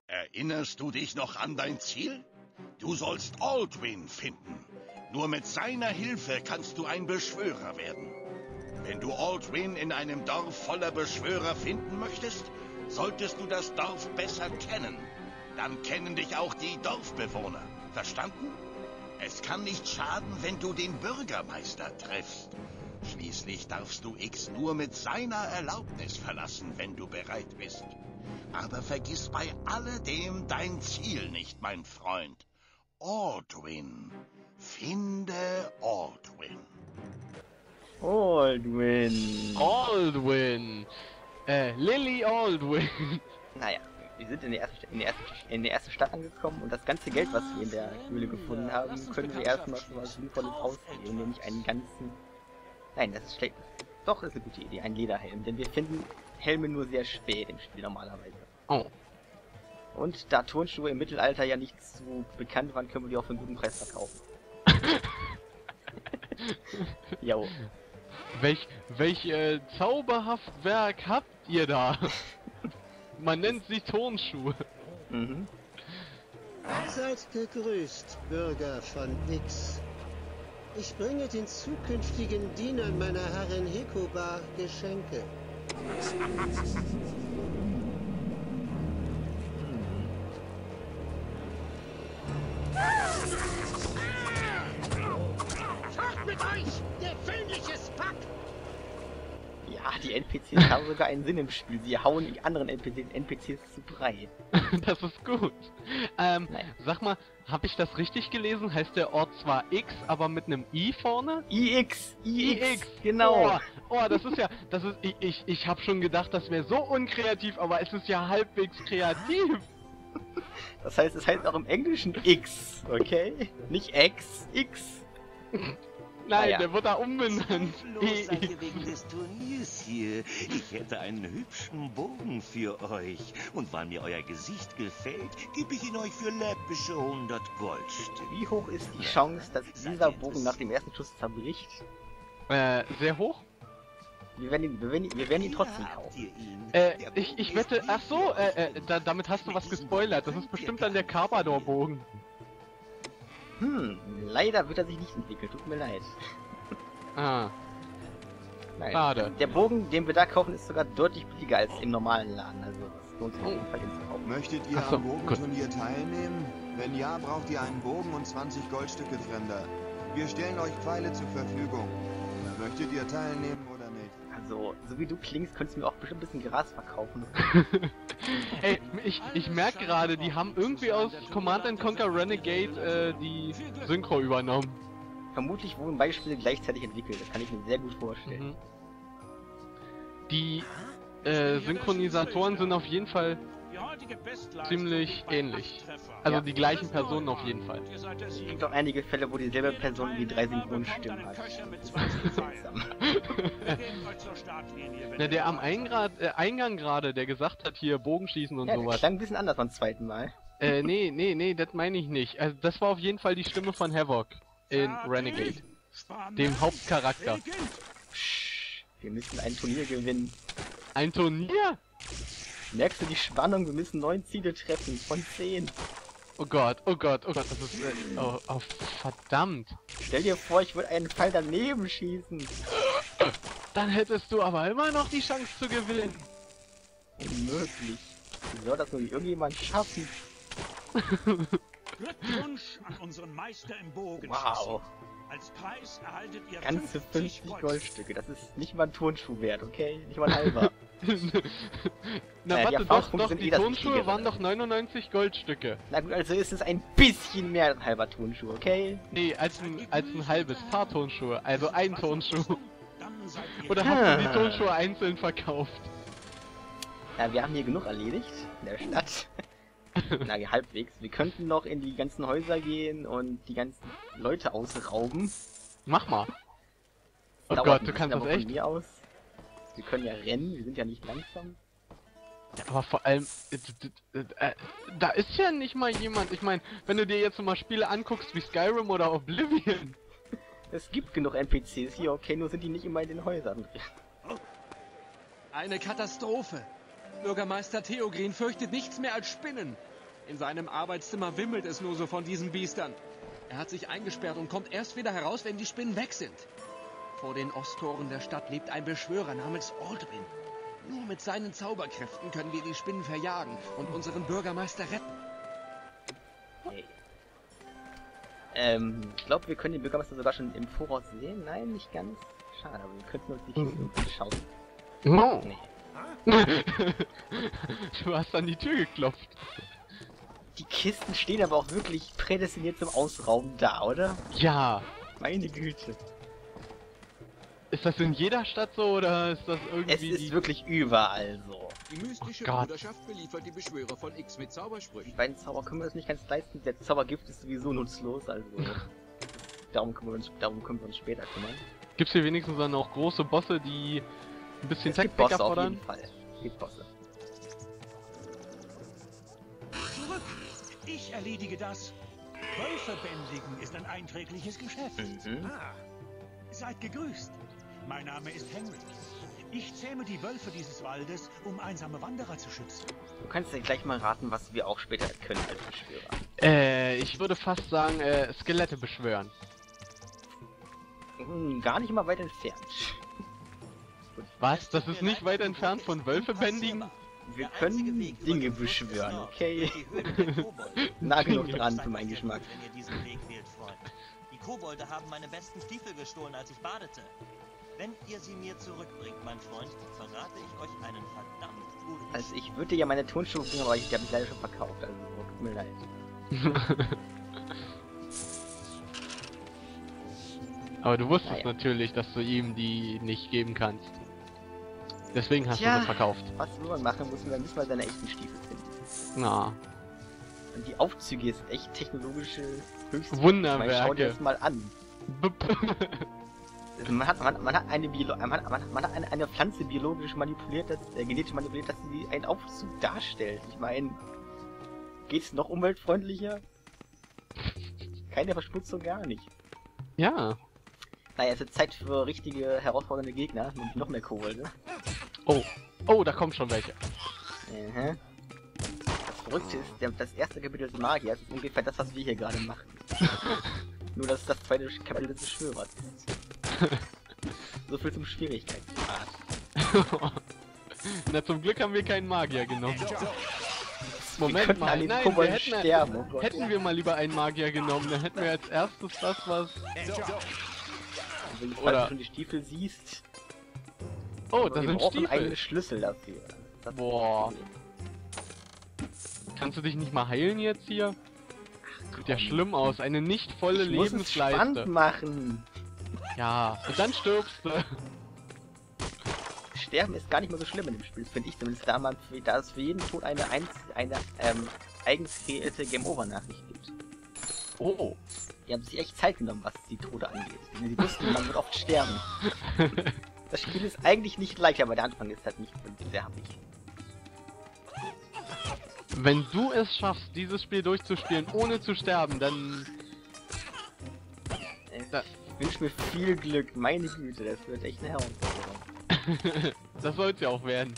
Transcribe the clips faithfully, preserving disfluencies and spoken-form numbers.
Erinnerst du dich noch an dein Ziel? Du sollst Aldwin finden. Nur mit seiner Hilfe kannst du ein Beschwörer werden. Wenn du Aldwin in einem Dorf voller Beschwörer finden möchtest, solltest du das Dorf besser kennen. Dann kennen dich auch die Dorfbewohner. Verstanden? Es kann nicht schaden, wenn du den Bürgermeister triffst. Schließlich darfst du X nur mit seiner Erlaubnis verlassen, wenn du bereit bist. Aber vergiss bei alledem dein Ziel nicht, mein Freund. Aldwin. Finde Aldwin. Aldwin. Aldwin. Äh, Lily Aldwin. Naja, wir sind in der, ersten, in, der ersten, in der ersten Stadt angekommen und das ganze Geld, was wir in der Höhle gefunden haben, können wir erstmal schon was Sinnvolles ausgeben, nämlich einen ganzen... Nein, das ist schlecht. Doch, ist eine gute Idee, ein Lederhelm, denn wir finden Helme nur sehr spät im Spiel normalerweise. Oh. Und da Turnschuhe im Mittelalter ja nicht so bekannt waren, können wir die auch für einen guten Preis verkaufen. Jo. Welch, welch äh, zauberhaft Werk habt ihr da? Man nennt sie Turnschuhe. Mhm. Seid gegrüßt, Bürger von X. Ich bringe den zukünftigen Dienern meiner Herrin Hekoba Geschenke. Fort mit euch, ihr fähnliches Pack! Ja, die N P Cs haben sogar einen Sinn im Spiel. Sie hauen die anderen N P Cs, N P Cs zu Brei. Das ist gut. Ähm, Nein. sag mal, habe ich das richtig gelesen? Heißt der Ort zwar X, aber mit einem I vorne? I X, I X, I X, genau. Oh, oh, das ist ja, das ist, ich, ich, ich habe schon gedacht, das wäre so unkreativ, aber es ist ja halbwegs kreativ. Das heißt, es heißt auch im Englischen X, okay? Nicht X, X. Nein, Ah, ja. der wird da umbenannt. Los seid ihr wegen des Turniers hier. Ich hätte einen hübschen Bogen für euch. Und weil mir euer Gesicht gefällt, gebe ich ihn euch für läppische hundert Goldstücke. Wie hoch ist die Chance, dass dieser Bogen nach dem ersten Schuss zerbricht? Äh, sehr hoch? Wir werden ihn, wir werden ihn, wir werden ihn trotzdem Hier habt kaufen. ihr ihn. Äh, Der ich, Bogen ich ist wette, ach so, nicht äh, äh, da, damit hast du was gespoilert. Das ist bestimmt dann der Carpador-Bogen. Hm, leider wird er sich nicht entwickeln, tut mir leid. Ah, Nein. schade. Der Bogen, den wir da kaufen, ist sogar deutlich billiger als im normalen Laden, also das lohnt sich auf jeden Fall, den zu kaufen. Möchtet ihr Ach so, am gut. Bogenturnier teilnehmen? Wenn ja, braucht ihr einen Bogen und zwanzig Goldstücke, Fremder. Wir stellen euch Pfeile zur Verfügung. Möchtet ihr teilnehmen oder nicht? Also, so wie du klingst, könntest du mir auch bestimmt ein bisschen Gras verkaufen. Ey, ich, ich merke gerade, die haben irgendwie aus Command and Conquer Renegade äh, die Synchro übernommen. Vermutlich wurden beide Spiele gleichzeitig entwickelt, das kann ich mir sehr gut vorstellen. Mhm. Die äh, Synchronisatoren sind auf jeden Fall ziemlich ähnlich. Also Ja. die gleichen Personen auf jeden Fall. Es gibt auch einige Fälle, wo dieselbe Person wie drei Synchronstimmen hat. Seltsam. Na, der am Eingrad, äh, Eingang gerade, der gesagt hat, hier Bogenschießen und Ja, das sowas. klang ein bisschen anders beim zweiten Mal. Äh, nee, nee, nee, das meine ich nicht. Also das war auf jeden Fall die Stimme von Havoc in Renegade. Dem Hauptcharakter. Psch, wir müssen ein Turnier gewinnen. Ein Turnier? Merkst du die Spannung? Wir müssen neun Ziele treffen von zehn. Oh Gott, oh Gott, oh Gott, das ist, äh, oh, oh, verdammt. Stell dir vor, ich würde einen Pfeil daneben schießen. Dann hättest du aber immer noch die Chance zu gewinnen. Unmöglich. Wie soll das nur irgendjemand schaffen? Glückwunsch an unseren Meister im Bogenschießen. Wow. Als Preis erhaltet ihr Ganze fünfzig fünfzig Goldstücke. Das ist nicht mal ein Turnschuh wert, okay? Nicht mal ein halber. Na Äh, die warte, doch, Erfahrungspunkte doch, sind die eh das Turnschuhe Wichtigere. waren doch neunundneunzig Goldstücke. Na gut, also ist es ein bisschen mehr als ein halber Turnschuh, okay? Nee, als ein, als ein halbes Paar Turnschuhe, also ein Turnschuh. Dann seid ihr Oder hast du die Turnschuhe einzeln verkauft? Ja, wir haben hier genug erledigt in der Stadt. Na, halbwegs. Wir könnten noch in die ganzen Häuser gehen und die ganzen Leute ausrauben. Mach mal. Oh Dauert Gott, ein du kannst bisschen, das aber echt. von mir aus. Wir können ja rennen, wir sind ja nicht langsam. Aber vor allem, äh, d- d- äh, da ist ja nicht mal jemand. Ich meine, wenn du dir jetzt mal Spiele anguckst wie Skyrim oder Oblivion. Es gibt genug N P Cs hier, okay, nur sind die nicht immer in den Häusern. Eine Katastrophe. Bürgermeister Theogrin fürchtet nichts mehr als Spinnen. In seinem Arbeitszimmer wimmelt es nur so von diesen Biestern. Er hat sich eingesperrt und kommt erst wieder heraus, wenn die Spinnen weg sind. Vor den Osttoren der Stadt lebt ein Beschwörer namens Aldwin. Nur mit seinen Zauberkräften können wir die Spinnen verjagen und unseren Bürgermeister retten. Okay. Ähm, ich glaube, wir können den Bürgermeister sogar schon im Voraus sehen. Nein, nicht ganz. Schade, aber wir könnten uns nicht irgendwie schauen. No. Nee. Du hast an die Tür geklopft. Die Kisten stehen aber auch wirklich prädestiniert zum Ausrauben da, oder? Ja. Meine Güte. Ist das in jeder Stadt so oder ist das irgendwie Es ist die... wirklich überall so. Die mystische Oh Gott. Bruderschaft beliefert die Beschwörer von X mit Zaubersprüchen. Die beiden Zauber können wir uns nicht ganz leisten. Der Zaubergift ist sowieso nutzlos, also darum können wir uns, darum können wir uns später kümmern. Gibt's hier wenigstens dann auch große Bosse, die ein bisschen Es gibt Taktik Bosse auf erfordern? jeden Fall. Es gibt Bosse. Zurück! Ich erledige das. Wölfe bändigen ist ein einträgliches Geschäft. Mhm. Ah, seid gegrüßt. Mein Name ist Henry. Ich zähme die Wölfe dieses Waldes, um einsame Wanderer zu schützen. Du kannst ja gleich mal raten, was wir auch später können als Beschwörer. Äh, ich würde fast sagen, äh, Skelette beschwören. Hm, gar nicht mal weit entfernt. Was? Das ist nicht weit entfernt von Wölfe bändigen? Wir können Dinge beschwören, okay? Nah genug dran für meinen Geschmack. Wenn ihr diesen Weg wählt, Freunde. Die Kobolde haben meine besten Stiefel gestohlen, als ich badete. Wenn ihr sie mir zurückbringt, mein Freund, verrate ich euch einen verdammt guten... Also ich würde dir ja meine Turnschuhe bringen, aber ich habe mich leider schon verkauft, also tut mir leid. Aber du wusstest Naja. natürlich, dass du ihm die nicht geben kannst. Deswegen hast Tja. du sie verkauft. Was will man machen, muss man dann nicht mal seine echten Stiefel finden. Na, Und die Aufzüge hier sind echt technologische Höchstwerke. Wunderwerke. Ich meine, schau dir das mal an. Bup. Man hat, man, man hat eine Biolo man hat, man, man hat eine, eine Pflanze biologisch manipuliert, dass, äh, genetisch manipuliert, dass sie einen Aufzug darstellt. Ich meine, geht's noch umweltfreundlicher? Keine Verschmutzung, gar nicht. Ja. Naja, es wird Zeit für richtige herausfordernde Gegner, nämlich noch mehr Kobolde. Oh. Oh, da kommen schon welche. Mhm. Das Verrückte ist, der, das erste Kapitel des Magiers ist ungefähr das, was wir hier gerade machen. Nur, dass das zweite Kapitel des Beschwörers ist. So viel zum Schwierigkeitsgrad. Na, zum Glück haben wir keinen Magier genommen. wir Moment könnten mal, an den nein, wir Kobolden hätten, sterben, oh Gott. hätten wir mal lieber einen Magier genommen, dann hätten wir als erstes das, was... Wenn du Oder- schon die Stiefel siehst, Oh, aber das wir sind brauchen einen Stiefel. eigenen Schlüssel dafür. Das Boah. Kannst du dich nicht mal heilen jetzt hier? Sieht ja schlimm aus, eine nicht volle Ich muss es spannend Lebensleiste. machen. Ja, und dann stirbst du. Sterben ist gar nicht mehr so schlimm in dem Spiel, finde ich zumindest, da, man, da es für jeden Tod eine, einz eine ähm, eigens kreierte Game-Over-Nachricht gibt. Oh. Die haben sich echt Zeit genommen, was die Tode angeht. Denn sie wussten, man wird oft sterben. Das Spiel ist eigentlich nicht leicht, aber der Anfang ist halt nicht sehr happig. Wenn du es schaffst, dieses Spiel durchzuspielen, ohne zu sterben, dann... Äh, Da- Ich wünsche mir viel Glück, meine Güte, das wird echt eine Herausforderung. Das soll's ja auch werden.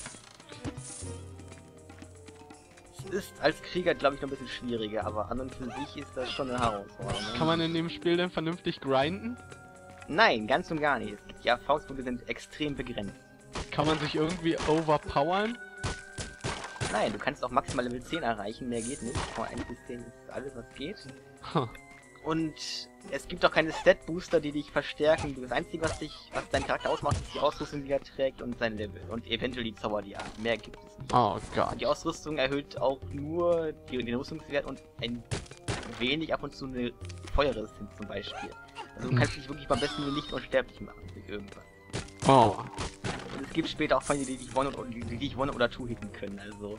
Es ist als Krieger, glaube ich, noch ein bisschen schwieriger, aber an und für sich ist das schon eine Herausforderung. Kann man in dem Spiel denn vernünftig grinden? Nein, ganz und gar nicht. Es gibt- Die Erfahrungspunkte sind extrem begrenzt. Kann man sich irgendwie overpowern? Nein, du kannst auch maximal Level zehn erreichen, mehr geht nicht. Von eins bis zehn ist alles, was geht. Huh. Und es gibt auch keine Stat-Booster, die dich verstärken. Das Einzige, was dich, was deinen Charakter ausmacht, ist die Ausrüstung, die er trägt und sein Level. Und eventuell die Zauber, die er hat. Mehr gibt es nicht. Oh Gott. Die Ausrüstung erhöht auch nur die, den Rüstungswert und ein wenig ab und zu eine Feuerresistenz zum Beispiel. Also du kannst dich wirklich beim besten Willen nicht unsterblich machen durch irgendwas. Oh. Und es gibt später auch Feinde, die dich one oder, die, die dich one oder two hitten können, also.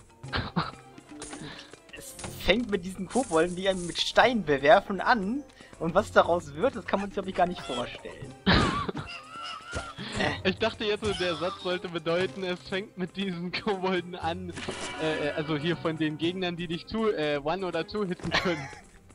Es fängt mit diesen Kobolden, die einen mit Steinen bewerfen, an. Und was daraus wird, das kann man sich, glaube ich, gar nicht vorstellen. Ich dachte jetzt, so, der Satz sollte bedeuten, es fängt mit diesen Kobolden an, äh, äh, also hier von den Gegnern, die dich zu, äh, one oder two hitten können.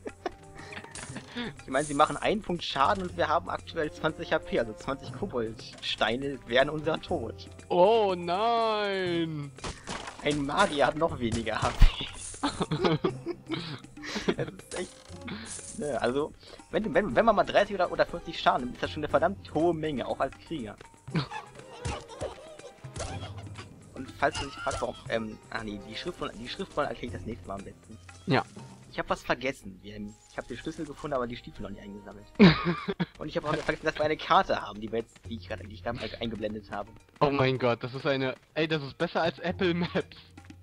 Ich meine, sie machen einen Punkt Schaden und wir haben aktuell zwanzig H P, also zwanzig Koboldsteine wären unser Tod. Oh nein! Ein Magier hat noch weniger H P. Also, wenn, wenn, wenn man mal dreißig oder, oder vierzig Schaden nimmt, ist das schon eine verdammt hohe Menge, auch als Krieger. Und falls du dich fragst, warum, ähm, ah nee, die Schriftrolle, die Schriftrolle erkläre ich das nächste Mal am besten. Ja. Ich habe was vergessen. Wir, ich habe den Schlüssel gefunden, aber die Stiefel noch nicht eingesammelt. Und ich habe auch vergessen, dass wir eine Karte haben, die wir jetzt, die ich gerade die ich gerade eingeblendet habe. Oh mein Gott, das ist eine... Ey, das ist besser als Apple Maps.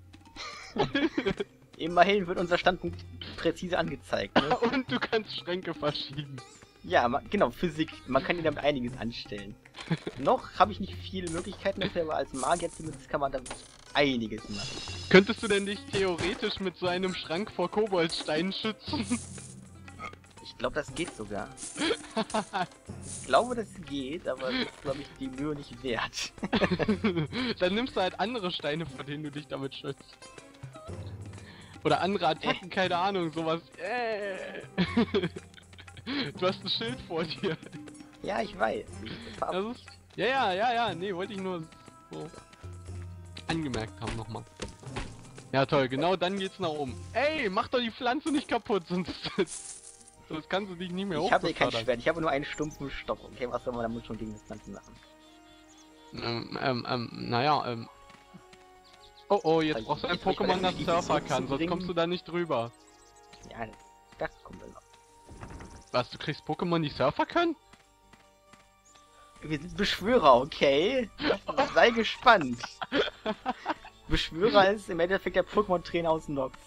Immerhin wird unser Standpunkt präzise angezeigt. Ne? Und du kannst Schränke verschieben. Ja, man, genau, Physik. Man kann hier damit einiges anstellen. Noch habe ich nicht viele Möglichkeiten dafür, aber als Magier zumindest kann man damit einiges machen. Könntest du denn dich theoretisch mit so einem Schrank vor Koboldsteinen schützen? Ich glaube, das geht sogar. Ich glaube, das geht, aber das ist, glaube ich, die Mühe nicht wert. Dann nimmst du halt andere Steine, vor denen du dich damit schützt. Oder andere Attacken, äh. keine Ahnung, sowas. Äh. Du hast ein Schild vor dir. Ja, ich weiß. Das ist, ja, ja, ja, ja, nee, wollte ich nur so angemerkt haben nochmal. Ja, toll, genau dann geht's nach oben. Ey, mach doch die Pflanze nicht kaputt, sonst, sonst kannst du dich nicht mehr hoch. Ich habe hier kein Schwert, ich habe nur einen stumpfen Stock. Okay, was soll man damit schon gegen das Pflanzen machen? Ähm, ähm, ähm, naja, ähm. Oh, oh, jetzt brauchst du ein Pokémon, das Surfer kann, sonst kommst du da nicht drüber. Ja, das kommt dann noch. Was, du kriegst Pokémon, die Surfer können? Wir sind Beschwörer, okay? Sei gespannt. Beschwörer ist im Endeffekt der Pokémon-Trainer aus Nox.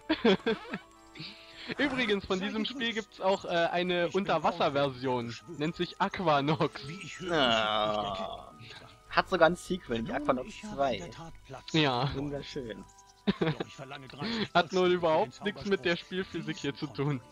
Übrigens, von diesem Spiel gibt's auch äh, eine Unterwasser-Version. Nennt sich Aquanox. Ah. Hat sogar ein Sequel, die Aquanox zwei. Ja. Wunderschön. Hat nur überhaupt nichts mit der Spielphysik hier zu tun.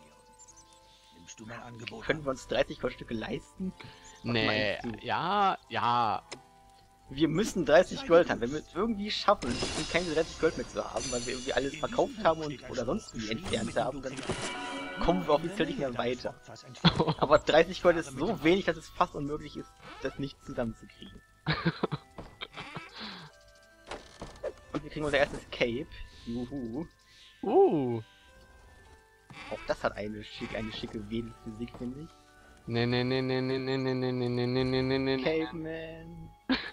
Können wir uns dreißig Goldstücke leisten? Was nee, ja, ja. Wir müssen dreißig Gold haben. Wenn wir es irgendwie schaffen, keine dreißig Gold mehr zu haben, weil wir irgendwie alles verkauft haben und oder sonst wie entfernt haben, dann kommen wir offiziell nicht mehr weiter. Aber dreißig Gold ist so wenig, dass es fast unmöglich ist, das nicht zusammenzukriegen. Und wir kriegen unser erstes Cape. Juhu. Uh. Auch das hat eine schicke, eine schicke Wedelphysik, finde ich. Ne ne ne ne ne ne ne ne ne ne ne ne ne Caveman.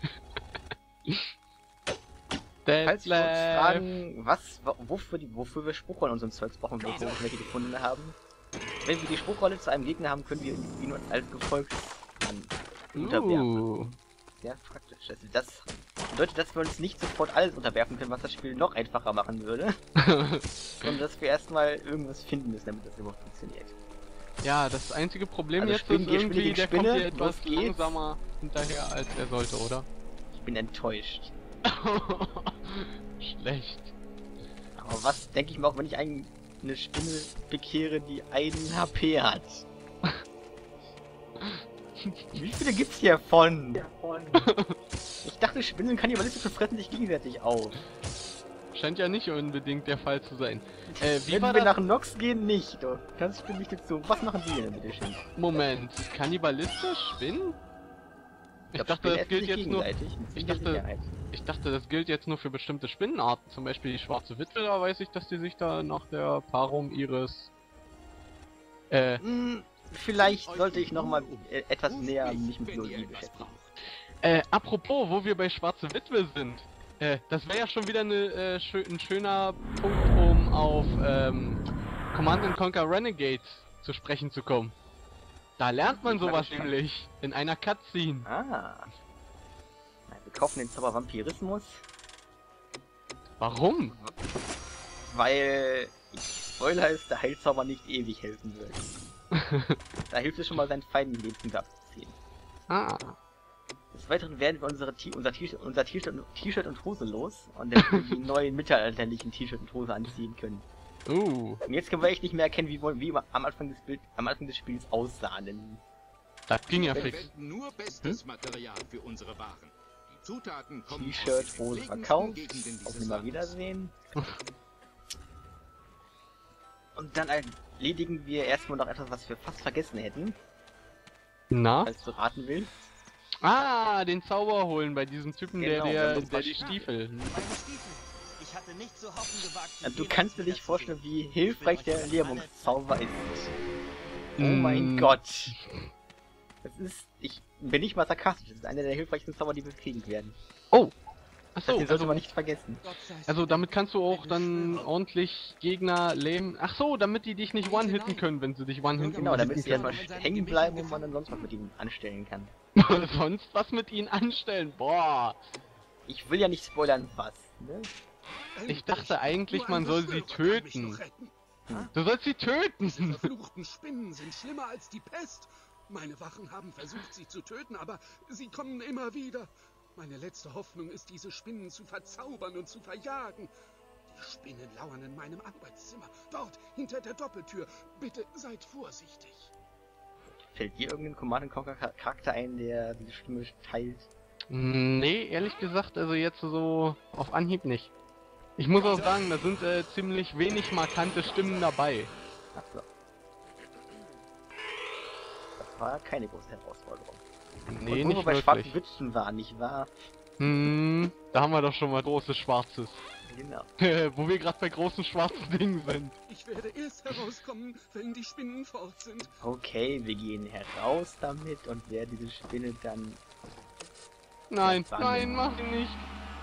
Falls Falls wir uns fragen, was, wofür, die, wofür wir Spruchrollen und so ein Zeugs brauchen, wo wir welche gefunden haben. Wenn wir die Spruchrolle zu einem Gegner haben, können wir ihn uns als Gefolg unterwerfen. Uh. Sehr praktisch. Also das bedeutet, dass wir uns nicht sofort alles unterwerfen können, was das Spiel noch einfacher machen würde. Sondern dass wir erstmal irgendwas finden müssen, damit das überhaupt funktioniert. Ja, das einzige Problem Also jetzt Spinn, ist irgendwie, der Spinne, kommt hier etwas los geht's. langsamer hinterher, als er sollte, oder? Ich bin enttäuscht. Schlecht. Aber was denke ich mir auch, wenn ich einen, eine Spinne bekehre, die einen H P hat? Wie viele gibt's hier von? Ich dachte, Spinnen kannibalistische fressen sich gegenseitig auf. Scheint ja nicht unbedingt der Fall zu sein. Äh, wie Wenn war wir das? nach Nox gehen, nicht. Du kannst Spinnen nicht dazu. Was machen die denn bitte schön? Moment, kannibalistisch Spinnen? Ich, Ich glaub, dachte, das Spinnen gilt essen sich jetzt nur. gegenseitig, mit Ich ziemlicher dachte, Sicherheit. ich dachte, das gilt jetzt nur für bestimmte Spinnenarten. Zum Beispiel die schwarze Witwe. Da weiß ich, dass die sich da nach der Paarung ihres. Äh. Hm, vielleicht sollte ich nochmal äh, etwas näher mich mit Biologie beschäftigen. Äh, apropos, wo wir bei schwarze Witwe sind. Äh, das wäre ja schon wieder eine, äh, schö ein schöner Punkt, um auf ähm, Command and Conquer Renegade zu sprechen zu kommen. Da lernt man sowas nämlich in einer Cutscene. Ah. Na, wir kaufen den Zauber Vampirismus. Warum? Weil, ich Spoiler ist, der Heilzauber nicht ewig helfen wird. Da hilft es schon mal, seinen Feinden Lebenspunkte abzuziehen. Ah. Des Weiteren werden wir unsere T unser T-Shirt unser T-Shirt und Hose los und dann die neuen mittelalterlichen T-Shirt und Hose anziehen können. Uh. Und jetzt können wir echt nicht mehr erkennen, wie, wie wir am Anfang des Bild, am Anfang des Spiels aussahen. Denn das ging ja Wir fix. verwenden nur bestes Material für unsere Waren. Die Zutaten kommen T-Shirt, aus den Hose entlegensten verkauft, Gegenden auf dieses immer Landes. Wiedersehen. Und dann erledigen wir erstmal noch etwas, was wir fast vergessen hätten, Na? falls du raten willst. Ah, den Zauber holen bei diesem Typen, Genau, der, wir der, haben uns der die verstanden. Stiefel. Meine Stiefel. Ich hatte nicht zu hoffen gewagt. sie Du jemals kannst dir nicht wiederzusehen. vorstellen, wie hilfreich der Lähmungszauber ist. Oh mein Mm. Gott. Das ist... Ich bin nicht mal sarkastisch. Das ist einer der hilfreichsten Zauber, die wir kriegen werden. Oh! Das Achso, sollte also, man nicht vergessen. also damit kannst du auch dann ordentlich Gegner lähmen. Ach so, damit die dich nicht one-hitten können, wenn sie dich one-hitten Genau, damit sie können. erstmal hängen bleiben und man dann sonst was mit ihnen anstellen kann. Sonst was mit ihnen anstellen? Boah! Ich will ja nicht spoilern, was, ne? Ich dachte eigentlich, man soll sie töten. Du sollst sie töten! Diese verfluchten Spinnen sind schlimmer als die Pest. Meine Wachen haben versucht, sie zu töten, aber sie kommen immer wieder. Meine letzte Hoffnung ist, diese Spinnen zu verzaubern und zu verjagen. Die Spinnen lauern in meinem Arbeitszimmer, dort hinter der Doppeltür. Bitte seid vorsichtig. Fällt dir irgendein Command and Conquer Charakter ein, der diese Stimme teilt? Nee, ehrlich gesagt, also jetzt so auf Anhieb nicht. Ich muss auch sagen, da sind äh, ziemlich wenig markante Stimmen dabei. Achso. Das war keine große Herausforderung. Nee, und wo nicht wir bei wirklich. schwarzen Witchen waren, nicht wahr? Hm, da haben wir doch schon mal großes Schwarzes. Genau. Wo wir gerade bei großen schwarzen Dingen sind. Ich werde erst herauskommen, wenn die Spinnen fort sind. Okay, wir gehen heraus damit und wer diese Spinne dann... Nein, Ja, nein, mach ihn nicht.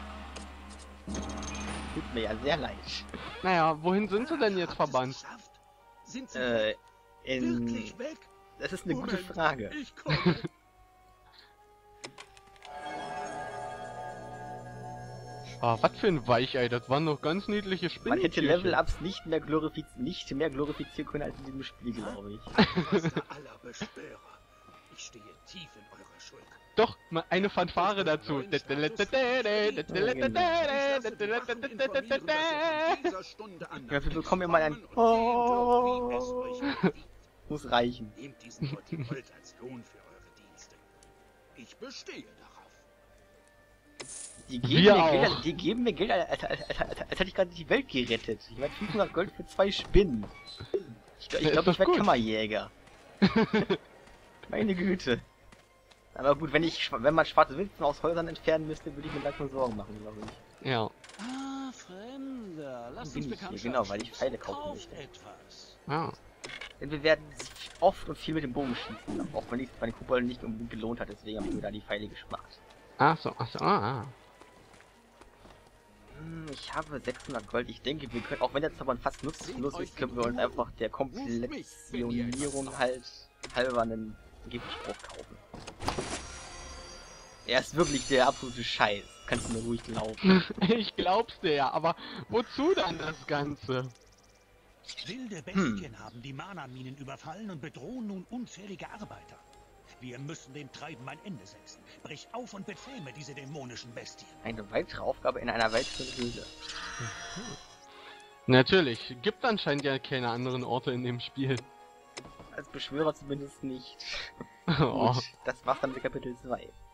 Tut mir ja sehr leid. Naja, wohin sind sie denn jetzt verbannt? Sind sie Äh, in... wirklich weg? Das ist eine Moment, gute Frage. Ich komme. Ah, was für ein Weichei, das waren doch ganz niedliche Spinnen. Man hätte Level-Ups nicht mehr glorifiz nicht mehr glorifizieren können als in diesem Spiel, glaube ich. Meister aller Beschwörer. Ich stehe tief in eurer Schuld. Doch, mal eine Fanfare dazu. Ich lasse die Wachen informieren, dass ihr von dieser Stunde an Ja, wir nach bekommen X immer ein kommen und sehen dürft, wie es Oh. euch gefällt. Muss reichen. Nehmt diesen Beutel Gold als Lohn für eure Dienste. Ich bestehe darauf. Die geben, Wir mir auch. Geld, die geben mir Geld, als, als, als, als, als hätte ich gerade die Welt gerettet. Ich meine, fünfhundert Gold für zwei Spinnen. Ich, glaub- ich Ja, glaube, ist ich doch werde gut. Kammerjäger. Meine Güte. Aber gut, wenn ich, wenn man schwarze Witwen aus Häusern entfernen müsste, würde ich mir langsam Sorgen machen, glaube ich. Ja. Ah, Fremder, lass Bin uns ich hier, Bekanntschaft genau, weil ich schließen. Pfeile kaufen Kauft möchte. etwas. Ah. Denn wir werden oft und viel mit dem Bogen schießen, auch wenn es bei den Kobolden nicht unbedingt gelohnt hat, deswegen habe ich mir da die Pfeile gespart. Ach so, ach so, ah. Hm, Ich habe sechshundert Gold. Ich denke, wir können, auch wenn der Zauber fast nutzlos ist, können wir uns einfach der Komplettionierung halt halber einen Giftspruch kaufen. Er ist wirklich der absolute Scheiß. Kannst du mir ruhig glauben. Ich glaub's dir ja, aber wozu dann das Ganze? Wilde Bestien haben die Mana-Minen überfallen und bedrohen nun unzählige Arbeiter. Wir müssen dem Treiben ein Ende setzen. Brich auf und bezähme diese dämonischen Bestien. Eine weitere Aufgabe in einer weiteren Höhle. Natürlich, gibt anscheinend ja keine anderen Orte in dem Spiel. Als Beschwörer zumindest nicht. Oh. Gut, das war's dann mit Kapitel zwei.